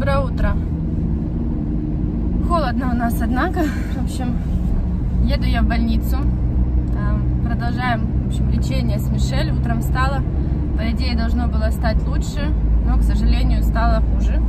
Доброе утро. Холодно у нас, однако. В общем, еду я в больницу. Продолжаем, в общем, лечение с Мишель. Утром встала. По идее, должно было стать лучше, но, к сожалению, стало хуже.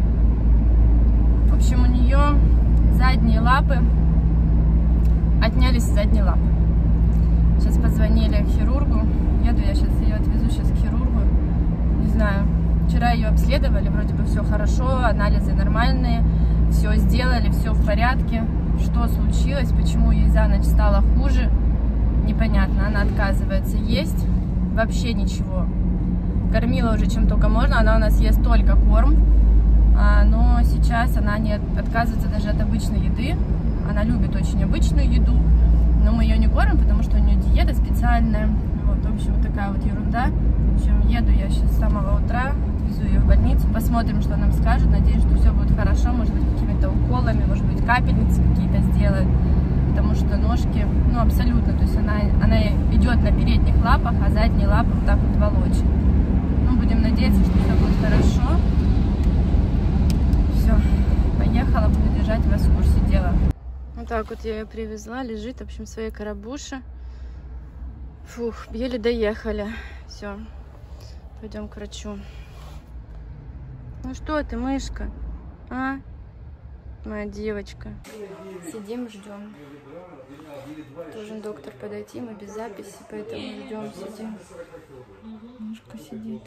В общем, у нее задние лапы. Отнялись задние лапы. Сейчас позвонили к хирургу. Еду я сейчас, ее отвезу сейчас к хирургу. Не знаю. Вчера ее обследовали, вроде бы все хорошо, анализы нормальные, все сделали, все в порядке. Что случилось, почему ей за ночь стало хуже, непонятно. Она отказывается есть, вообще ничего. Кормила уже чем только можно, она у нас ест только корм, но сейчас она не отказывается даже от обычной еды. Она любит очень обычную еду, но мы ее не кормим, потому что у нее диета специальная. Вот, в общем, вот такая вот ерунда. В общем, еду я сейчас с самого утра. Везу ее в больницу, посмотрим, что нам скажут. Надеюсь, что все будет хорошо, может быть, какими-то уколами, может быть, капельницы какие-то сделают, потому что ножки, ну, абсолютно, то есть она идет на передних лапах, а задние лапы вот так вот волочит. Ну, будем надеяться, что все будет хорошо. Все, поехала, буду держать вас в курсе дела. Вот так вот я ее привезла, лежит, в общем, в своей коробуше. Фух, еле доехали. Все, пойдем к врачу. Ну что ты, мышка? А? Моя девочка. Сидим, ждем. Должен доктор подойти, мы без записи, поэтому ждем, сидим. Мышка сидит.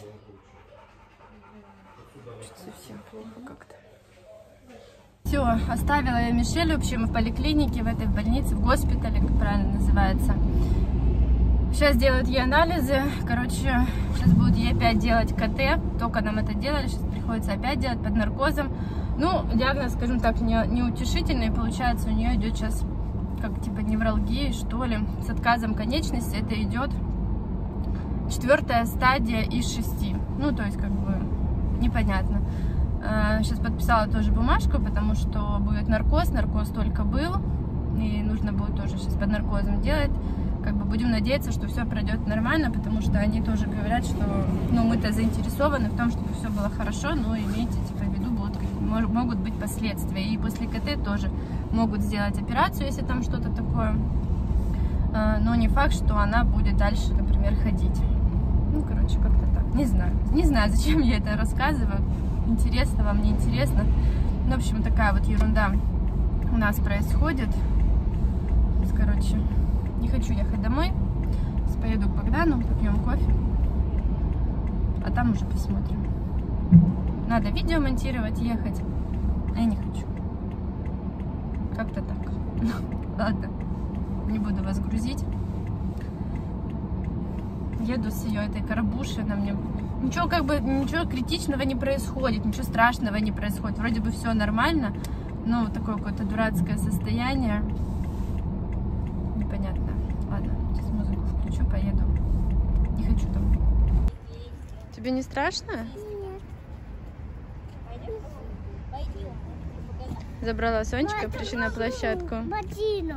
Что-то совсем плохо как-то. Все, оставила я Мишель, в общем, в поликлинике, в этой больнице, в госпитале, как правильно называется. Сейчас делают ей анализы, короче, сейчас будут ей опять делать КТ, только нам это делали, сейчас приходится опять делать под наркозом. Ну, диагноз, скажем так, неутешительный, получается, у нее идет сейчас как типа невралгия, что ли, с отказом конечности, это идет 4-я стадия из 6, ну, то есть, как бы, непонятно. Сейчас подписала тоже бумажку, потому что будет наркоз только был, и нужно будет тоже сейчас под наркозом делать. Как бы будем надеяться, что все пройдет нормально, потому что они тоже говорят, что, ну, мы-то заинтересованы в том, чтобы все было хорошо, но имейте типа в виду, могут быть последствия. И после КТ тоже могут сделать операцию, если там что-то такое, но не факт, что она будет дальше, например, ходить. Ну, короче, как-то так. Не знаю, зачем я это рассказываю. Интересно вам, не интересно. Ну, в общем, такая вот ерунда у нас происходит. Короче, не хочу ехать домой. Сейчас поеду к Богдану, попьем кофе. А там уже посмотрим. Надо видео монтировать, ехать. А я не хочу. Как-то так. Ладно, не буду вас грузить. Еду с ее этой коробушей. Она мне... Ничего, как бы, ничего критичного не происходит, ничего страшного не происходит. Вроде бы все нормально, но вот такое какое-то дурацкое состояние. Непонятно. Ладно, сейчас музыку включу, поеду. Не хочу там. Тебе не страшно? Нет. Пойдем. Забрала Сонечка, пришли на площадку. Ботину.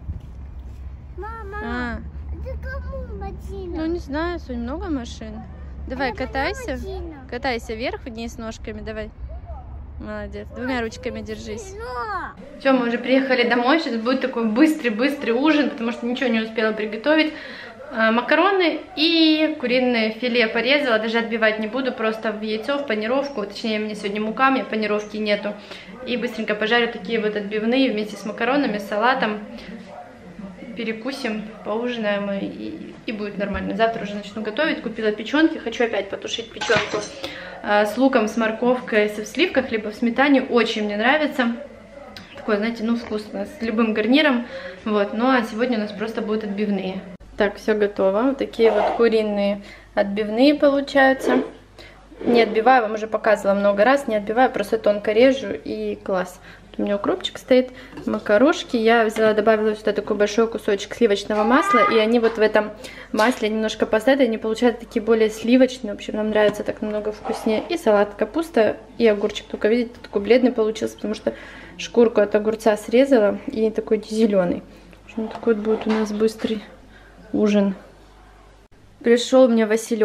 Мама, это кому ботину? Ну, не знаю, Сонь, много машин. Давай, катайся. Ботину. Катайся вверх-вниз ножками, давай. Молодец. Двумя ручками держись. Но. Все, мы уже приехали домой. Сейчас будет такой быстрый ужин, потому что ничего не успела приготовить. Макароны и куриное филе порезала. Даже отбивать не буду, просто в яйцо, в панировку. Точнее, у меня сегодня мука, у меня панировки нету. И быстренько пожарю такие вот отбивные вместе с макаронами, с салатом. Перекусим, поужинаем и будет нормально. Завтра уже начну готовить. Купила печенки. Хочу опять потушить печенку с луком, с морковкой, в сливках, либо в сметане. Очень мне нравится. Такое, знаете, ну, вкусно, с любым гарниром. Вот, ну, а сегодня у нас просто будут отбивные. Так, все готово. Вот такие вот куриные отбивные получаются. Не отбиваю, вам уже показывала много раз. Не отбиваю, просто тонко режу и класс. У меня укропчик стоит, макарошки. Я взяла, добавила сюда такой большой кусочек сливочного масла. И они вот в этом масле немножко поставят, они получаются такие более сливочные. В общем, нам нравится так намного вкуснее. И салат, капуста и огурчик. Только, видите, такой бледный получился, потому что шкурку от огурца срезала. И такой зеленый. В общем, такой вот будет у нас быстрый ужин. Пришел мне Василек.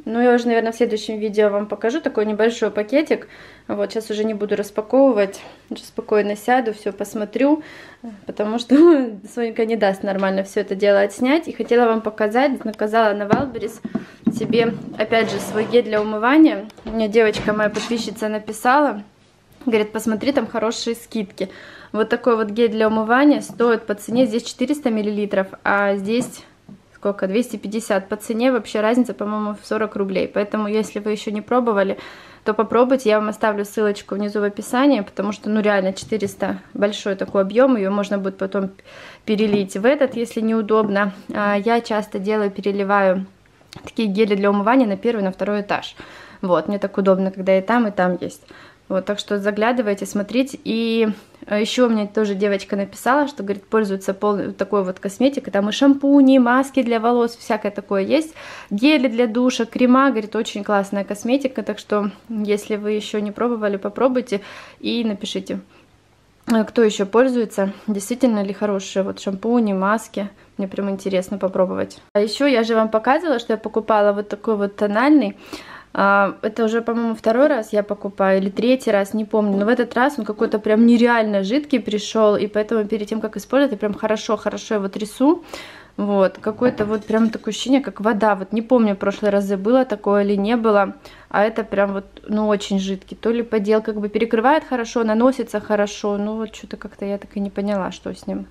Ну, я уже, наверное, в следующем видео вам покажу такой небольшой пакетик. Вот, сейчас уже не буду распаковывать. Сейчас спокойно сяду, все посмотрю, потому что Сонька не даст нормально все это дело отснять. И хотела вам показать, заказала на Wildberries себе, опять же, свой гель для умывания. Мне девочка, моя подписчица, написала, говорит, посмотри, там хорошие скидки. Вот такой вот гель для умывания стоит по цене, здесь 400 мл, а здесь... Сколько? 250 по цене, вообще разница, по-моему, в 40 рублей. Поэтому, если вы еще не пробовали, то попробуйте. Я вам оставлю ссылочку внизу в описании, потому что, ну, реально 400 большой такой объем, ее можно будет потом перелить в этот, если неудобно. Я часто переливаю такие гели для умывания на первый, на второй этаж. Вот, мне так удобно, когда и там есть. Вот, так что заглядывайте, смотрите. И еще мне тоже девочка написала, что, говорит, пользуется такой вот косметикой. Там и шампуни, и маски для волос, всякое такое есть. Гели для душа, крема, говорит, очень классная косметика. Так что, если вы еще не пробовали, попробуйте и напишите, кто еще пользуется. Действительно ли хорошие вот шампуни, маски. Мне прям интересно попробовать. А еще я же вам показывала, что я покупала вот такой вот тональный. Это уже, по-моему, второй раз я покупаю, или третий раз, не помню. Но в этот раз он какой-то прям нереально жидкий пришел, и поэтому перед тем, как использовать, я прям хорошо его трясу. Вот, какое-то вот прям такое ощущение, как вода. Вот не помню, в прошлые разы было такое или не было. А это прям вот, ну, очень жидкий. То ли подел как бы перекрывает хорошо, наносится хорошо. Ну, вот что-то как-то я так и не поняла, что с ним.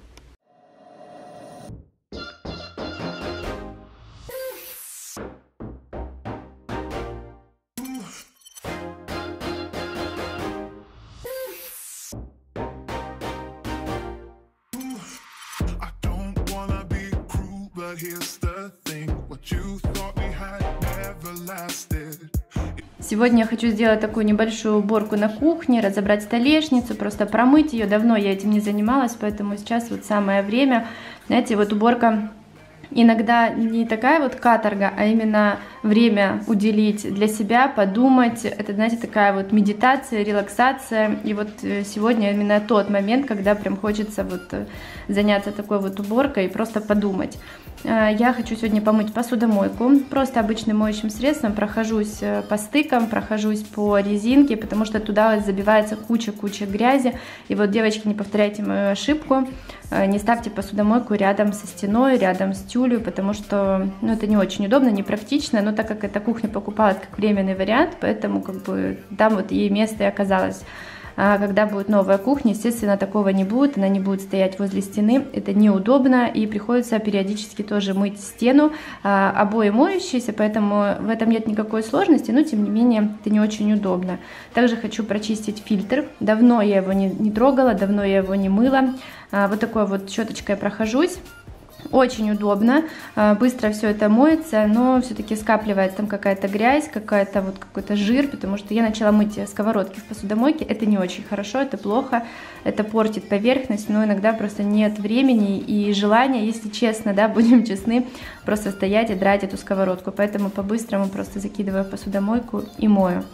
Сегодня я хочу сделать такую небольшую уборку на кухне, разобрать столешницу, просто промыть ее. Давно я этим не занималась, поэтому сейчас вот самое время. Знаете, вот уборка иногда не такая вот каторга, а именно время уделить для себя, подумать. Это, знаете, такая вот медитация, релаксация. И вот сегодня именно тот момент, когда прям хочется вот заняться такой вот уборкой и просто подумать. Я хочу сегодня помыть посудомойку, просто обычным моющим средством, прохожусь по стыкам, прохожусь по резинке, потому что туда забивается куча грязи. И вот, девочки, не повторяйте мою ошибку, не ставьте посудомойку рядом со стеной, рядом с тюлью, потому что, ну, это не очень удобно, не практично, но так как эта кухня покупалась как временный вариант, поэтому как бы там вот ей место и оказалось. А когда будет новая кухня, естественно, такого не будет, она не будет стоять возле стены, это неудобно, и приходится периодически тоже мыть стену, обои моющиеся, поэтому в этом нет никакой сложности, но тем не менее это не очень удобно. Также хочу прочистить фильтр, давно я его не трогала, давно я его не мыла, вот такой вот щеточкой прохожусь. Очень удобно, быстро все это моется, но все-таки скапливается там какая-то грязь, какой-то жир, потому что я начала мыть сковородки в посудомойке, это не очень хорошо, это плохо, это портит поверхность, но иногда просто нет времени и желания, если честно, да, будем честны, просто стоять и драть эту сковородку, поэтому по-быстрому просто закидываю в посудомойку и мою.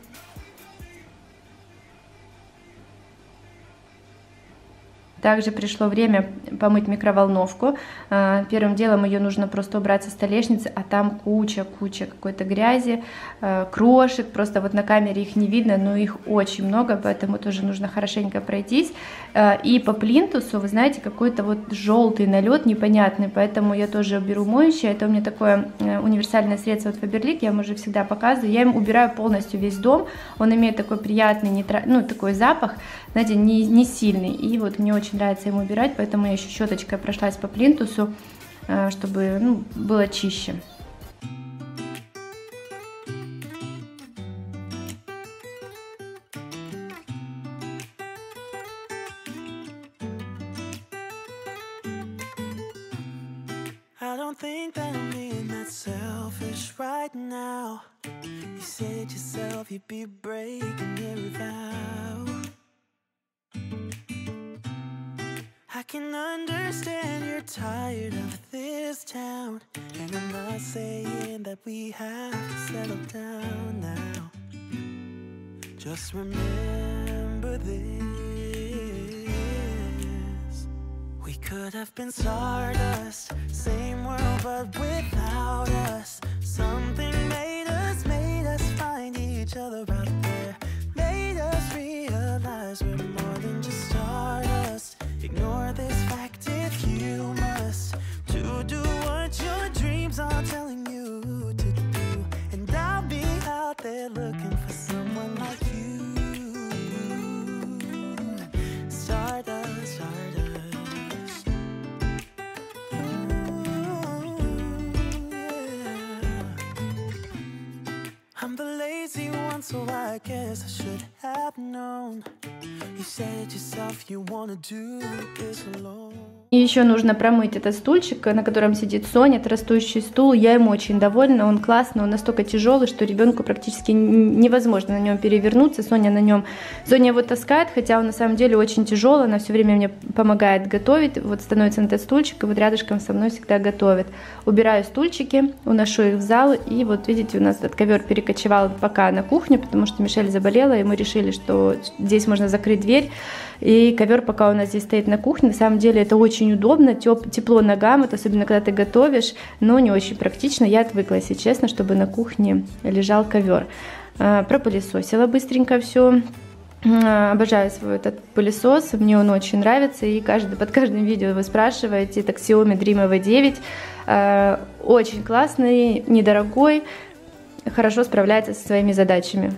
Также пришло время помыть микроволновку. Первым делом ее нужно просто убрать со столешницы, а там куча какой-то грязи, крошек. Просто вот на камере их не видно, но их очень много, поэтому тоже нужно хорошенько пройтись. И по плинтусу, вы знаете, какой-то вот желтый налет непонятный, поэтому я тоже беру моющее. Это у меня такое универсальное средство от Faberlic, я вам уже всегда показываю. Я им убираю полностью весь дом. Он имеет такой приятный, ну, такой запах, знаете, не сильный. И вот мне очень нравится ему убирать, поэтому я еще щеточкой прошлась по плинтусу, чтобы, ну, было чище. I can understand you're tired of this town, and I'm not saying that we have to settle down now. Just remember this: we could have been stardust, same world but without us. Something made us each other out there made us realize we're more than just stardust. Ignore this fact if you must, to do what your dreams are telling you to do. And I'll be out there looking for someone like you. Stardust, stardust. Ooh, yeah. I'm the lazy one, so I guess I should have known. You said yourself you wanna do this alone. И еще нужно промыть этот стульчик, на котором сидит Соня, это растущий стул. Я ему очень довольна, он классный, он настолько тяжелый, что ребенку практически невозможно на нем перевернуться. Соня его таскает, хотя он на самом деле очень тяжелый, она все время мне помогает готовить. Вот становится на этот стульчик и вот рядышком со мной всегда готовит. Убираю стульчики, уношу их в зал, и вот видите, у нас этот ковер перекочевал пока на кухню, потому что Мишель заболела, и мы решили, что здесь можно закрыть дверь. И ковер пока у нас здесь стоит на кухне. На самом деле это очень удобно, тепло ногам, вот особенно когда ты готовишь, но не очень практично. Я отвыкла, если честно, чтобы на кухне лежал ковер. Пропылесосила быстренько все. Обожаю свой этот пылесос, мне он очень нравится, и под каждым видео вы спрашиваете. Это Xiaomi Dream EV9, очень классный, недорогой, хорошо справляется со своими задачами.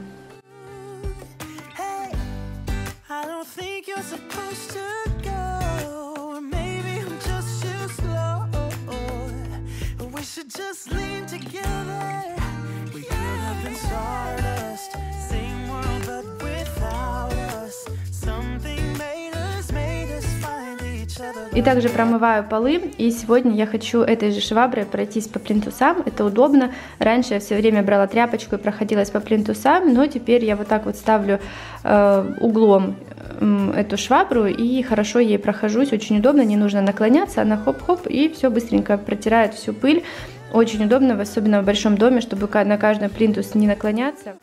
Just lean together. We could have been stardust, same world but without us. Something made us find each other. И также промываю полы. И сегодня я хочу этой же шваброй пройтись по плинтусам. Это удобно. Раньше я все время брала тряпочку и проходилась по плинтусам, но теперь я вот так вот ставлю углом эту швабру и хорошо ей прохожусь. Очень удобно, не нужно наклоняться, она хоп-хоп и все быстренько протирает всю пыль. Очень удобно, особенно в большом доме, чтобы на каждый плинтус не наклоняться.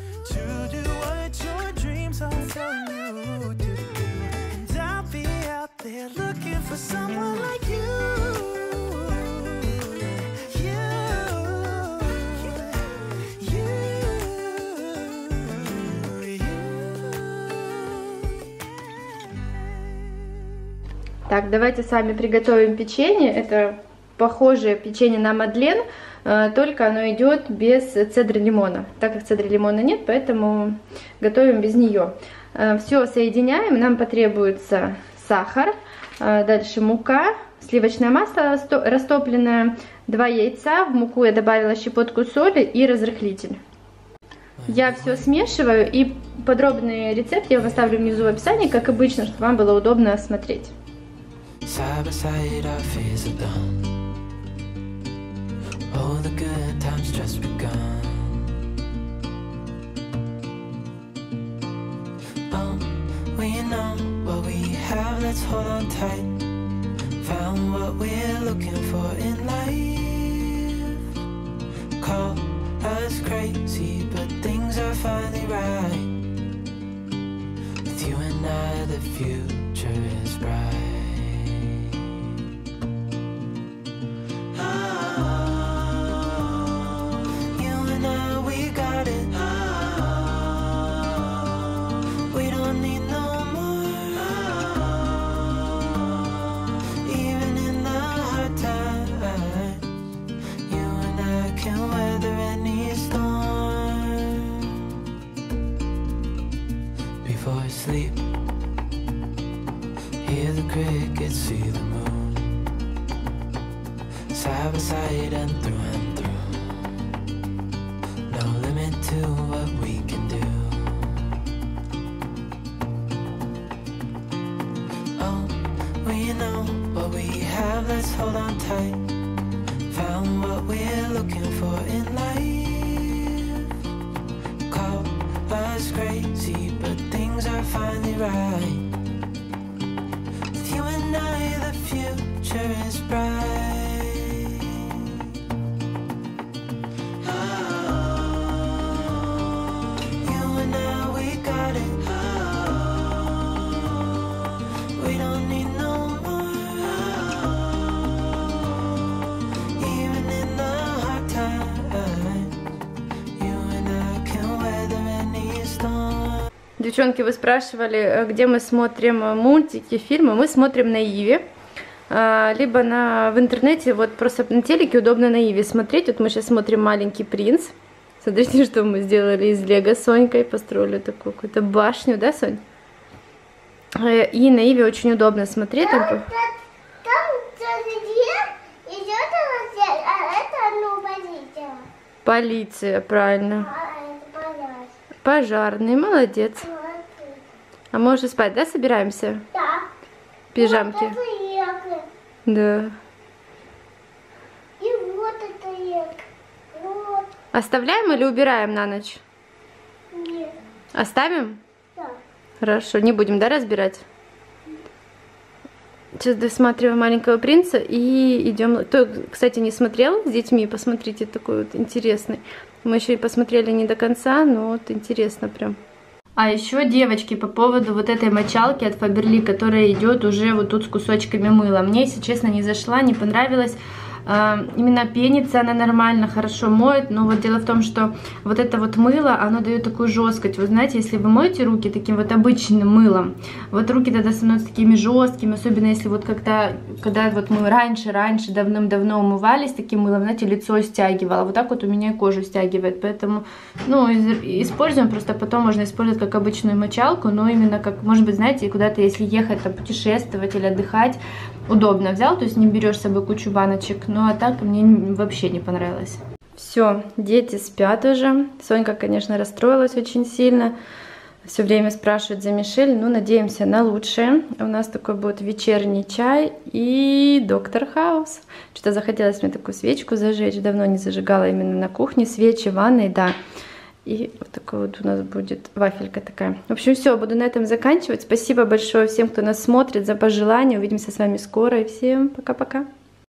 Так, давайте с вами приготовим печенье. Это похожее печенье на мадлен, только оно идет без цедры лимона. Так как цедры лимона нет, поэтому готовим без нее. Все соединяем. Нам потребуется сахар, дальше мука, сливочное масло растопленное, 2 яйца. В муку я добавила щепотку соли и разрыхлитель. Я все смешиваю, и подробный рецепт я вам оставлю внизу в описании, как обычно, чтобы вам было удобно смотреть. Side by side our fears are done. Oh, the good times just begun. Oh, we know what we have, let's hold on tight. Found what we're looking for in life. Call us crazy, but things are finally right. With you and I, the future is bright. Sleep, hear the crickets, see the moon, side by side and through, no limit to what we can do. Oh, we know what we have, let's hold on tight. Found what we're looking for in life. Call us crazy, but things are finally right. With you and I, the future is bright. You and I, we got it. We don't need no more. Even in the hard times, you and I can weather Девчонки, вы спрашивали, где мы смотрим мультики, фильмы. Мы смотрим на Иве. Либо в интернете, вот просто на телеке удобно на Иве смотреть. Вот мы сейчас смотрим «Маленький принц». Смотрите, что мы сделали из лего с Сонькой. Построили такую какую-то башню, да, Сонь? И на Иве очень удобно смотреть. Там идет, а это полиция. Полиция, правильно. А это пожар. Пожарный, молодец. Молодец. А мы уже спать, да, собираемся? Да. Пижамки. Вот это ехать. Да. И вот это ехать. Вот. Оставляем или убираем на ночь? Нет. Оставим? Да. Хорошо, не будем, да, разбирать? Сейчас досматриваем «Маленького принца» и идем. Кто, кстати, не смотрел с детьми, посмотрите, такой вот интересный. Мы еще и посмотрели не до конца, но вот интересно прям. А еще, девочки, по поводу вот этой мочалки от Faberlic, которая идет уже вот тут с кусочками мыла. Мне, если честно, не зашла, не понравилась. Именно пенится она нормально, хорошо моет, но вот дело в том, что вот это вот мыло, оно дает такую жесткость. Вы знаете, если вы моете руки таким вот обычным мылом, вот руки тогда становятся такими жесткими, особенно если вот когда вот мы раньше давным-давно умывались таким мылом, знаете, лицо стягивало, вот так вот у меня и кожу стягивает, поэтому, ну, используем, просто потом можно использовать как обычную мочалку, но именно как, может быть, знаете, куда-то, если ехать, там, путешествовать или отдыхать, удобно взял, то есть не берешь с собой кучу баночек. Ну а так мне вообще не понравилось. Все, дети спят уже. Сонька, конечно, расстроилась очень сильно. Все время спрашивает за Мишель. Ну, надеемся на лучшее. У нас такой будет вечерний чай и доктор Хаус. Что-то захотелось мне такую свечку зажечь. Давно не зажигала именно на кухне. Свечи, ванной, да. И вот такой вот у нас будет вафелька такая. В общем, все, буду на этом заканчивать. Спасибо большое всем, кто нас смотрит, за пожелания. Увидимся с вами скоро. И всем пока-пока.